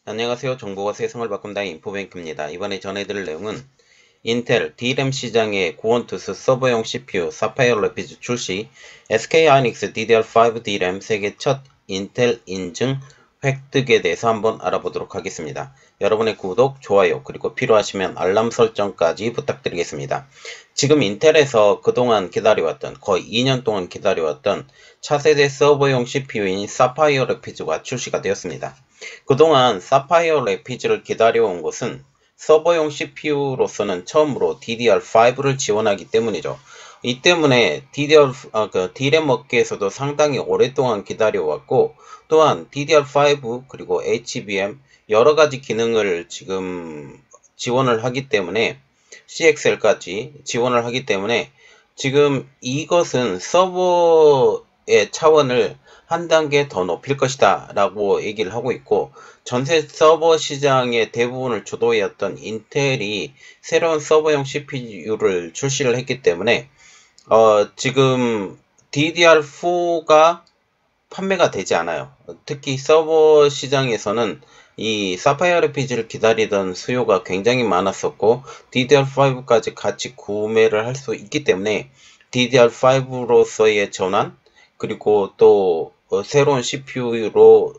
안녕하세요. 정보가 세상을 바꾼다 인포뱅크입니다. 이번에 전해드릴 내용은 인텔 D램 시장의 구원투수 서버용 CPU 사파이어 래피드 출시, SK하이닉스 DDR5 D램 세계 첫 인텔 인증 획득에 대해서 한번 알아보도록 하겠습니다. 여러분의 구독, 좋아요, 그리고 필요하시면 알람 설정까지 부탁드리겠습니다. 지금 인텔에서 그동안 기다려왔던, 거의 2년 동안 기다려왔던 차세대 서버용 CPU인 사파이어 래피드가 출시가 되었습니다. 그동안 사파이어 래피드를 기다려온 것은 서버용 CPU로서는 처음으로 DDR5를 지원하기 때문이죠. 이 때문에 D램 업계에서도 상당히 오랫동안 기다려왔고, 또한 DDR5 그리고 HBM 여러가지 기능을 지금 지원을 하기 때문에 CXL까지 지원을 하기 때문에 지금 이것은 서버의 차원을 한 단계 더 높일 것이다 라고 얘기를 하고 있고, 전세 서버 시장의 대부분을 주도했던 인텔이 새로운 서버용 CPU를 출시를 했기 때문에 지금 DDR4가 판매가 되지 않아요. 특히 서버 시장에서는 이 사파이어 래피드를 기다리던 수요가 굉장히 많았었고, DDR5까지 같이 구매를 할 수 있기 때문에 DDR5로서의 전환, 그리고 또 새로운 CPU로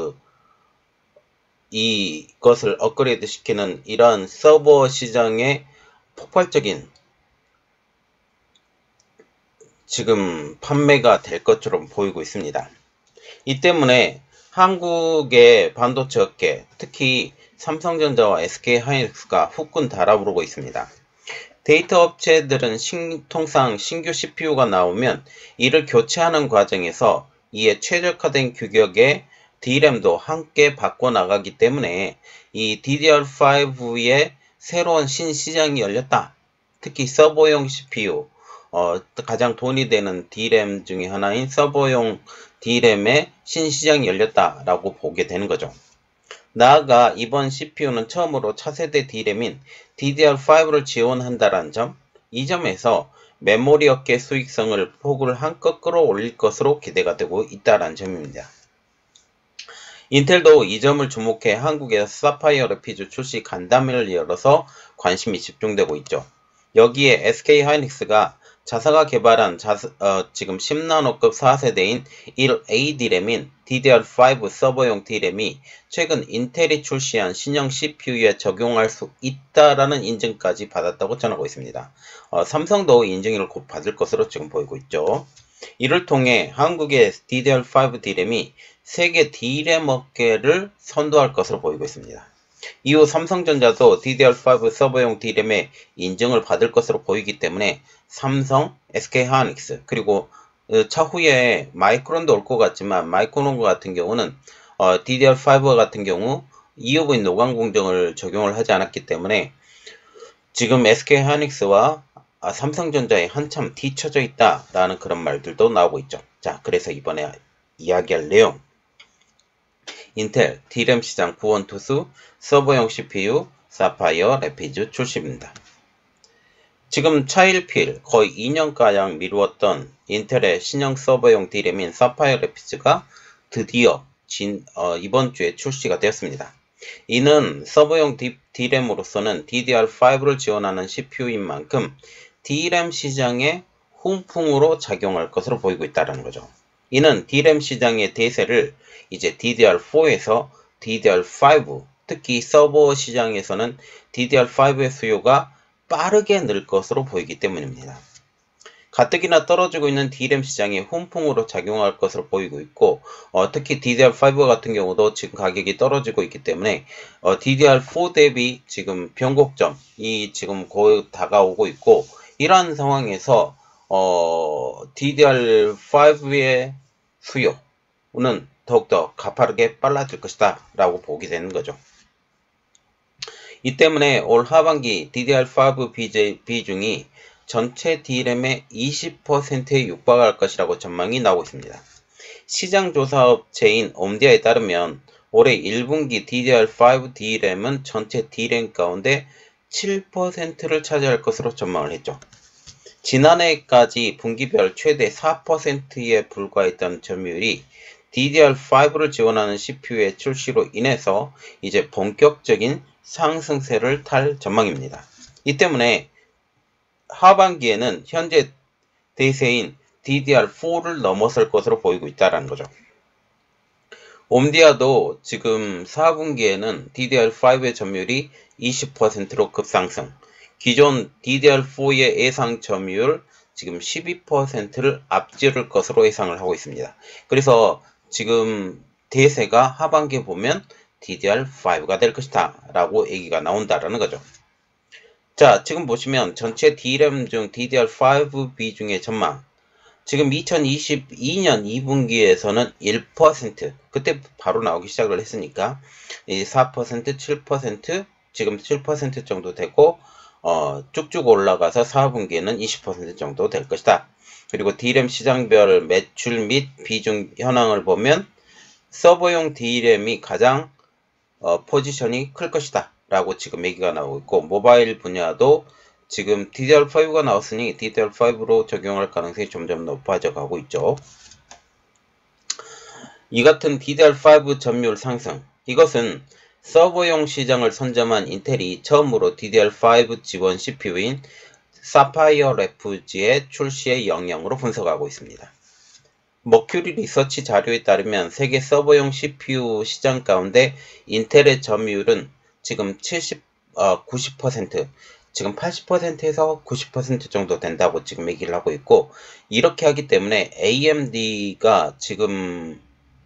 이것을 업그레이드 시키는 이러한 서버 시장의 폭발적인 지금 판매가 될 것처럼 보이고 있습니다. 이 때문에 한국의 반도체 업계, 특히 삼성전자와 SK하이닉스가 후끈 달아오르고 있습니다. 데이터 업체들은 통상 신규 CPU가 나오면 이를 교체하는 과정에서 이에 최적화된 규격의 D램도 함께 바꿔나가기 때문에 이 DDR5의 새로운 신시장이 열렸다. 특히 서버용 CPU, 가장 돈이 되는 D램 중에 하나인 서버용 D램의 신시장이 열렸다라고 보게 되는 거죠. 나아가 이번 CPU는 처음으로 차세대 D램인 DDR5를 지원한다는 점, 이 점에서 메모리 업계 수익성을 폭을 한껏 끌어올릴 것으로 기대가 되고 있다는 점입니다. 인텔도 이 점을 주목해 한국에서 사파이어 래피드 출시 간담회를 열어서 관심이 집중되고 있죠. 여기에 SK하이닉스가 자사가 개발한 지금 10나노급 4세대인 1A D램인 DDR5 서버용 D램이 최근 인텔이 출시한 신형 CPU에 적용할 수 있다라는 인증까지 받았다고 전하고 있습니다. 삼성도 인증을 곧 받을 것으로 지금 보이고 있죠. 이를 통해 한국의 DDR5 D램이 세계 D램 업계를 선도할 것으로 보이고 있습니다. 이후 삼성전자도 DDR5 서버용 D램의 인증을 받을 것으로 보이기 때문에 삼성, SK하이닉스, 그리고 차후에 마이크론도 올 것 같지만 마이크론 같은 경우는 DDR5 같은 경우 EUV 노광 공정을 적용을 하지 않았기 때문에 지금 SK하이닉스와 삼성전자에 한참 뒤처져 있다라는 그런 말들도 나오고 있죠. 자, 그래서 이번에 이야기할 내용, 인텔 D램 시장 구원투수 서버용 CPU 사파이어 래피드 출시입니다. 지금 차일피일 거의 2년가량 미루었던 인텔의 신형 서버용 D램인 사파이어 래피드가 드디어 이번 주에 출시가 되었습니다. 이는 서버용 D램으로서는 DDR5를 지원하는 CPU인 만큼 D램 시장의 훈풍으로 작용할 것으로 보이고 있다는 거죠. 이는 D램 시장의 대세를 이제 DDR4에서 DDR5, 특히 서버 시장에서는 DDR5의 수요가 빠르게 늘 것으로 보이기 때문입니다. 가뜩이나 떨어지고 있는 D램 시장에 훈풍으로 작용할 것으로 보이고 있고, 특히 DDR5 같은 경우도 지금 가격이 떨어지고 있기 때문에 DDR4 대비 지금 변곡점이 지금 거의 다가오고 있고, 이러한 상황에서 DDR5의 수요는 더욱더 가파르게 빨라질 것이다 라고 보게 되는 거죠. 이 때문에 올 하반기 DDR5 비중이 전체 D램의 20%에 육박할 것이라고 전망이 나오고 있습니다. 시장조사업체인 옴디아에 따르면 올해 1분기 DDR5 D램은 전체 D램 가운데 7%를 차지할 것으로 전망을 했죠. 지난해까지 분기별 최대 4%에 불과했던 점유율이 DDR5를 지원하는 CPU의 출시로 인해서 이제 본격적인 상승세를 탈 전망입니다. 이 때문에 하반기에는 현재 대세인 DDR4를 넘어설 것으로 보이고 있다는 거죠. 옴디아도 지금 4분기에는 DDR5의 점유율이 20%로 급상승, 기존 DDR4의 예상 점유율 지금 12%를 앞지를 것으로 예상을 하고 있습니다. 그래서 지금 대세가 하반기에 보면 DDR5가 될 것이다 라고 얘기가 나온다라는 거죠. 자, 지금 보시면 전체 DRAM 중 DDR5 비중의 전망. 지금 2022년 2분기에서는 1%, 그때 바로 나오기 시작을 했으니까 4%, 7%, 지금 7% 정도 되고 쭉쭉 올라가서 4분기에는 20% 정도 될 것이다. 그리고 DRAM 시장별 매출 및 비중 현황을 보면 서버용 DRAM이 가장 포지션이 클 것이다 라고 지금 얘기가 나오고 있고, 모바일 분야도 지금 DDR5가 나왔으니 DDR5로 적용할 가능성이 점점 높아져 가고 있죠. 이 같은 DDR5 점유율 상승, 이것은 서버용 시장을 선점한 인텔이 처음으로 DDR5 지원 CPU인 사파이어 래피즈의 출시의 영향으로 분석하고 있습니다. 머큐리 리서치 자료에 따르면 세계 서버용 CPU 시장 가운데 인텔의 점유율은 지금 90%, 지금 80%에서 90% 정도 된다고 지금 얘기를 하고 있고, 이렇게 하기 때문에 AMD가 지금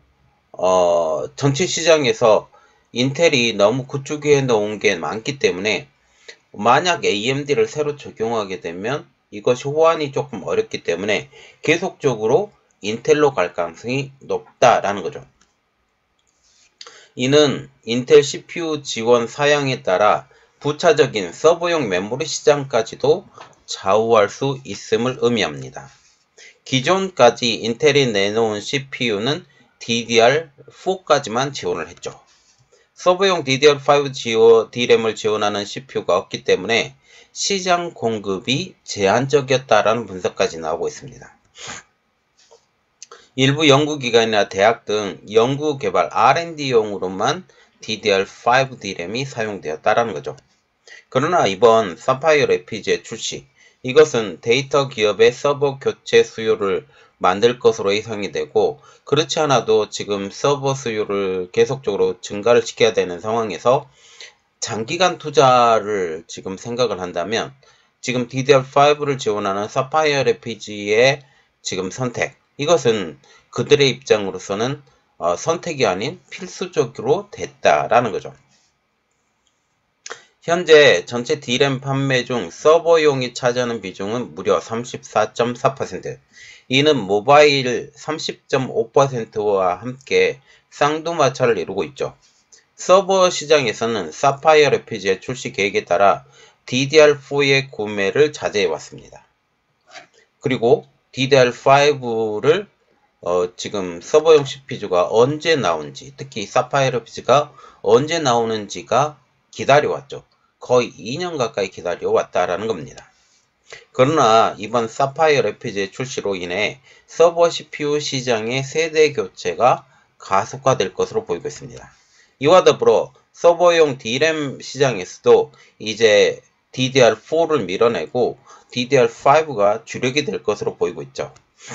전체 시장에서 인텔이 너무 구축해 놓은 게 많기 때문에 만약 AMD를 새로 적용하게 되면 이것이 호환이 조금 어렵기 때문에 계속적으로 인텔로 갈 가능성이 높다라는 거죠. 이는 인텔 CPU 지원 사양에 따라 부차적인 서버용 메모리 시장까지도 좌우할 수 있음을 의미합니다. 기존까지 인텔이 내놓은 CPU는 DDR4까지만 지원을 했죠. 서버용 DDR5 DRAM을 지원하는 CPU가 없기 때문에 시장 공급이 제한적이었다라는 분석까지 나오고 있습니다. 일부 연구기관이나 대학 등 연구개발 R&D용으로만 DDR5 DRAM이 사용되었다라는 거죠. 그러나 이번 사파이어 래피즈의 출시, 이것은 데이터 기업의 서버 교체 수요를 만들 것으로 예상이 되고, 그렇지 않아도 지금 서버 수요를 계속적으로 증가를 시켜야 되는 상황에서 장기간 투자를 지금 생각을 한다면 지금 DDR5를 지원하는 사파이어 래피즈의 지금 선택, 이것은 그들의 입장으로서는 선택이 아닌 필수적으로 됐다라는 거죠. 현재 전체 DRAM 판매 중 서버용이 차지하는 비중은 무려 34.4%. 이는 모바일 30.5%와 함께 쌍두마차를 이루고 있죠. 서버 시장에서는 사파이어 래피즈의 출시 계획에 따라 DDR4의 구매를 자제해 왔습니다. 그리고 DDR5를 지금 서버용 CPU가 언제 나오는지, 특히 사파이어 래피즈가 언제 나오는지가 기다려왔죠. 거의 2년 가까이 기다려왔다라는 겁니다. 그러나 이번 사파이어 래피즈의 출시로 인해 서버 CPU 시장의 세대 교체가 가속화될 것으로 보이고 있습니다. 이와 더불어 서버용 DRAM 시장에서도 이제 DDR4를 밀어내고 DDR5가 주력이 될 것으로 보이고 있죠.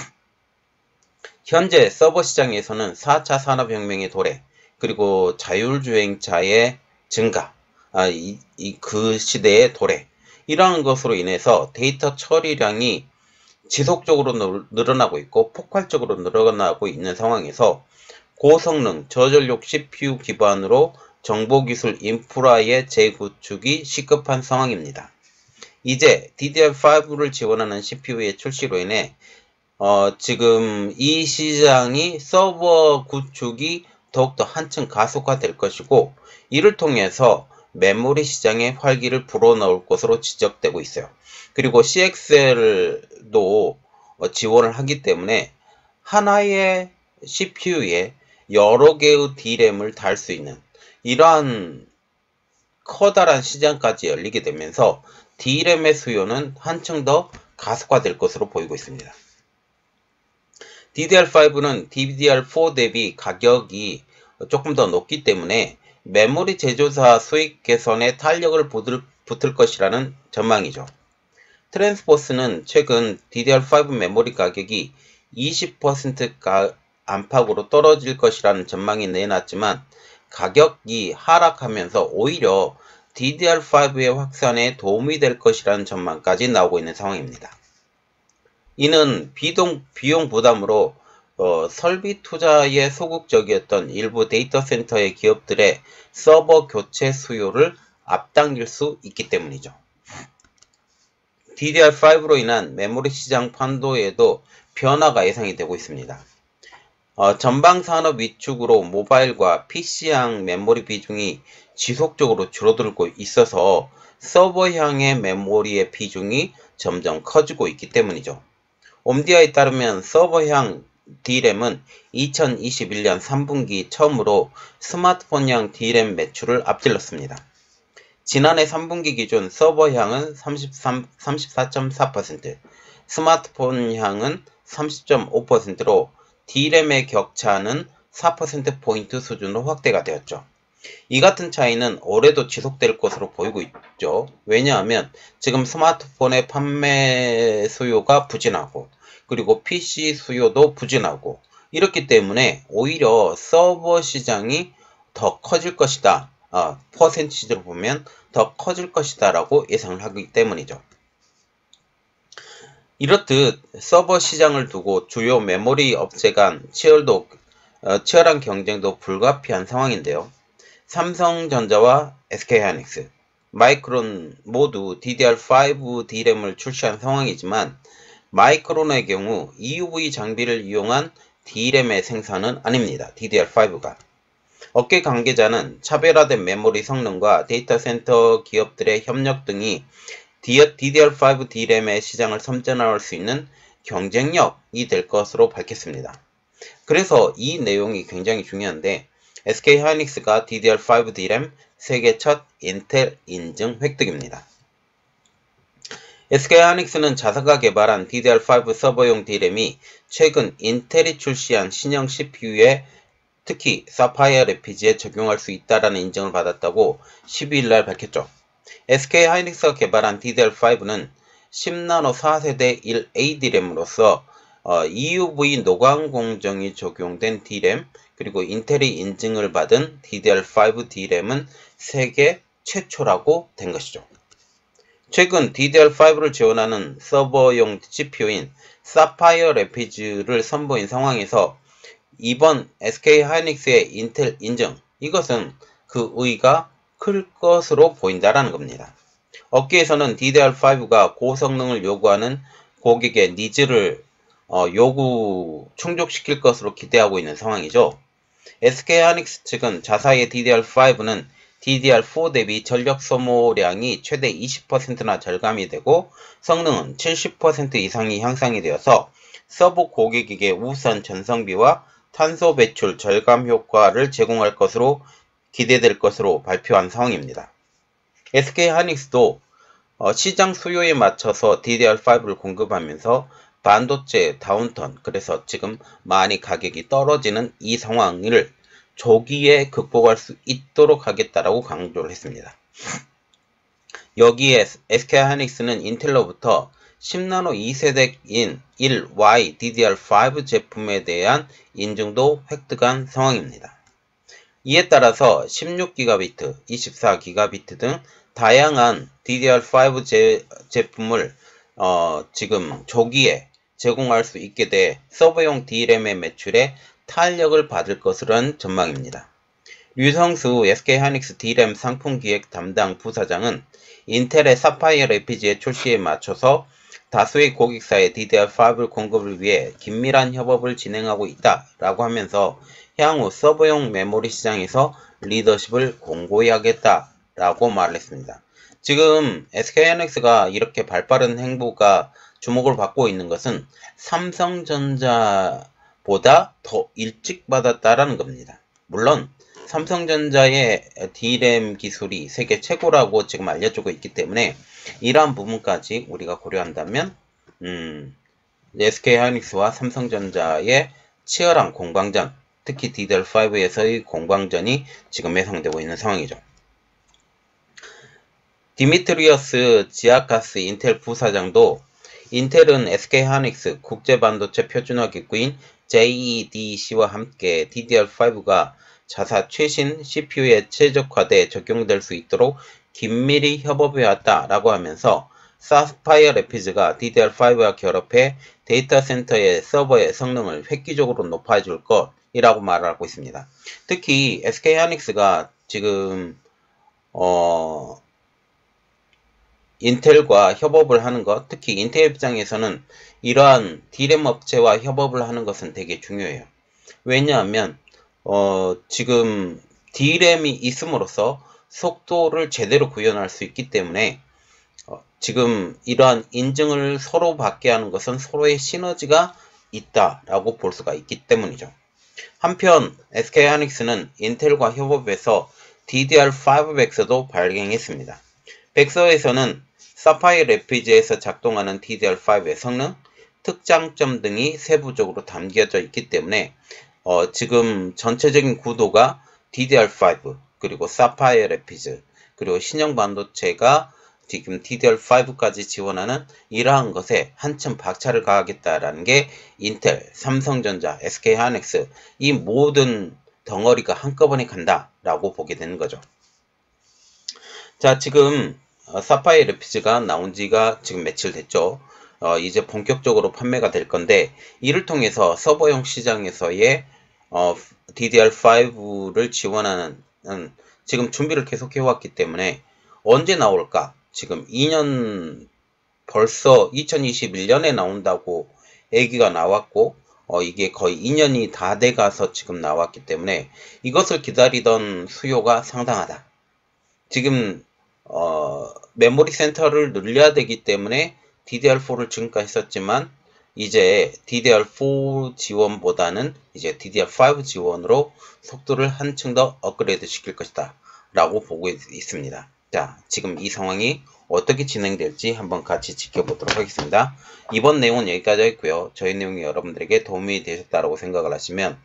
현재 서버 시장에서는 4차 산업혁명의 도래, 그리고 자율주행차의 증가, 그 시대의 도래, 이러한 것으로 인해서 데이터 처리량이 지속적으로 늘어나고 있고 폭발적으로 늘어나고 있는 상황에서 고성능 저전력 CPU 기반으로 정보기술 인프라의 재구축이 시급한 상황입니다. 이제 DDR5를 지원하는 CPU의 출시로 인해 지금 이 시장이 서버 구축이 더욱더 한층 가속화될 것이고, 이를 통해서 메모리 시장의 활기를 불어넣을 것으로 지적되고 있어요. 그리고 CXL도 지원을 하기 때문에 하나의 CPU에 여러 개의 DRAM을 달 수 있는 이러한 커다란 시장까지 열리게 되면서 DRAM의 수요는 한층 더 가속화될 것으로 보이고 있습니다. DDR5는 DDR4 대비 가격이 조금 더 높기 때문에 메모리 제조사 수익 개선에 탄력을 붙을 것이라는 전망이죠. 트랜스포스는 최근 DDR5 메모리 가격이 20% 안팎으로 떨어질 것이라는 전망이 내놨지만 가격이 하락하면서 오히려 DDR5의 확산에 도움이 될 것이라는 전망까지 나오고 있는 상황입니다. 이는 비용 부담으로 설비 투자에 소극적이었던 일부 데이터 센터의 기업들의 서버 교체 수요를 앞당길 수 있기 때문이죠. DDR5로 인한 메모리 시장 판도에도 변화가 예상이 되고 있습니다. 전방 산업 위축으로 모바일과 PC향 메모리 비중이 지속적으로 줄어들고 있어서 서버향의 메모리의 비중이 점점 커지고 있기 때문이죠. 옴디아에 따르면 서버향 D램은 2021년 3분기 처음으로 스마트폰향 D램 매출을 앞질렀습니다. 지난해 3분기 기준 서버향은 34.4%, 스마트폰향은 30.5%로 D램의 격차는 4%포인트 수준으로 확대가 되었죠. 이 같은 차이는 올해도 지속될 것으로 보이고 있죠. 왜냐하면 지금 스마트폰의 판매 수요가 부진하고 그리고 PC 수요도 부진하고 이렇기 때문에 오히려 서버 시장이 더 커질 것이다. 퍼센티지로 보면 더 커질 것이다 라고 예상을 하기 때문이죠. 이렇듯 서버 시장을 두고 주요 메모리 업체 간 치열한 경쟁도 불가피한 상황인데요. 삼성전자와 SK하이닉스, 마이크론 모두 DDR5 D램을 출시한 상황이지만 마이크론의 경우 EUV 장비를 이용한 D램의 생산은 아닙니다. DDR5가. 업계 관계자는 차별화된 메모리 성능과 데이터 센터 기업들의 협력 등이 DDR5 D램의 시장을 선점할 수 있는 경쟁력이 될 것으로 밝혔습니다. 그래서 이 내용이 굉장히 중요한데 SK하이닉스가 DDR5 D램 세계 첫 인텔 인증 획득입니다. SK하이닉스는 자사가 개발한 DDR5 서버용 D램이 최근 인텔이 출시한 신형 CPU에 특히 사파이어 래피즈에 적용할 수 있다라는 인증을 받았다고 12일날 밝혔죠. SK하이닉스가 개발한 DDR5는 10나노 4세대 1A D램으로서 EUV 노광 공정이 적용된 D램 그리고 인텔이 인증을 받은 DDR5 D램은 세계 최초라고 된 것이죠. 최근 DDR5를 지원하는 서버용 CPU인 사파이어 래피즈를 선보인 상황에서 이번 SK하이닉스의 인텔 인증, 이것은 그 의의가 클 것으로 보인다라는 겁니다. 업계에서는 DDR5가 고성능을 요구하는 고객의 니즈를 충족시킬 것으로 기대하고 있는 상황이죠. SK하이닉스 측은 자사의 DDR5는 DDR4 대비 전력 소모량이 최대 20%나 절감이 되고 성능은 70% 이상이 향상이 되어서 서버 고객에게 우수한 전성비와 탄소 배출 절감 효과를 제공할 것으로 기대될 것으로 발표한 상황입니다. SK하이닉스도 시장 수요에 맞춰서 DDR5를 공급하면서 반도체 다운턴, 그래서 지금 많이 가격이 떨어지는 이 상황을 조기에 극복할 수 있도록 하겠다라고 강조를 했습니다. 여기에 SK하이닉스는 인텔로부터 10나노 2세대인 1Y DDR5 제품에 대한 인증도 획득한 상황입니다. 이에 따라서 16GB, 24GB 등 다양한 DDR5 제품을 지금 조기에 제공할 수 있게 돼 서버용 D램의 매출에 탄력을 받을 것으로는 전망입니다. 류성수 SK하이닉스 D램 상품기획 담당 부사장은 인텔의 사파이어 래피즈의 출시에 맞춰서 다수의 고객사의 DDR5 공급을 위해 긴밀한 협업을 진행하고 있다라고 하면서 향후 서버용 메모리 시장에서 리더십을 공고히 하겠다라고 말했습니다. 지금 SK하이닉스가 이렇게 발빠른 행보가 주목을 받고 있는 것은 삼성전자보다 더 일찍 받았다라는 겁니다. 물론 삼성전자의 D램 기술이 세계 최고라고 지금 알려주고 있기 때문에 이러한 부분까지 우리가 고려한다면 SK하이닉스와 삼성전자의 치열한 공방전, 특히 DDR5에서의 공방전이 지금 예상되고 있는 상황이죠. 디미트리어스 지아카스 인텔 부사장도 인텔은 SK하이닉스 국제반도체 표준화 기구인 JEDC와 함께 DDR5가 자사 최신 CPU에 최적화돼 적용될 수 있도록 긴밀히 협업해왔다 라고 하면서 사파이어 래피즈가 DDR5와 결합해 데이터 센터의 서버의 성능을 획기적으로 높아줄 것이라고 말하고 있습니다. 특히 SK하이닉스가 지금 인텔과 협업을 하는 것, 특히 인텔 입장에서는 이러한 D램 업체와 협업을 하는 것은 되게 중요해요. 왜냐하면 지금 D램이 있음으로써 속도를 제대로 구현할 수 있기 때문에 지금 이러한 인증을 서로 받게 하는 것은 서로의 시너지가 있다라고 볼 수가 있기 때문이죠. 한편 SK하이닉스는 인텔과 협업해서 DDR5 백서도 발행했습니다. 백서에서는 사파이어 래피즈에서 작동하는 DDR5의 성능, 특장점 등이 세부적으로 담겨져 있기 때문에 지금 전체적인 구도가 DDR5 그리고 사파이어 래피즈 그리고 신형 반도체가 지금 DDR5까지 지원하는 이러한 것에 한층 박차를 가하겠다라는 게 인텔, 삼성전자, SK하이닉스 이 모든 덩어리가 한꺼번에 간다라고 보게 되는 거죠. 자, 지금 사파이어 래피즈가 나온 지가 지금 며칠 됐죠. 이제 본격적으로 판매가 될 건데 이를 통해서 서버용 시장에서의 DDR5를 지원하는 지금 준비를 계속 해왔기 때문에 언제 나올까? 지금 2년 벌써 2021년에 나온다고 얘기가 나왔고 이게 거의 2년이 다 돼가서 지금 나왔기 때문에 이것을 기다리던 수요가 상당하다. 지금 메모리 센터를 늘려야 되기 때문에 DDR4를 지금까지 썼지만 이제 DDR4 지원보다는 이제 DDR5 지원으로 속도를 한층 더 업그레이드 시킬 것이다 라고 보고 있습니다. 자, 지금 이 상황이 어떻게 진행될지 한번 같이 지켜보도록 하겠습니다. 이번 내용은 여기까지 하겠고요. 저희 내용이 여러분들에게 도움이 되셨다고 생각을 하시면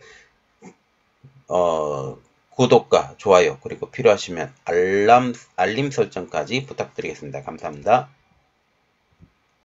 구독과 좋아요 그리고 필요하시면 알림 설정까지 부탁드리겠습니다. 감사합니다.